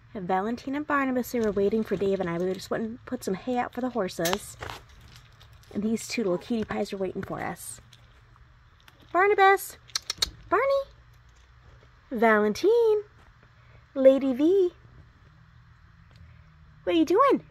Valenteen and Barnabas, they were waiting for Dave and I. We just went and put some hay out for the horses. And these two little cutie pies are waiting for us. Barnabas! Barney! Valenteen! Lady V! What are you doing?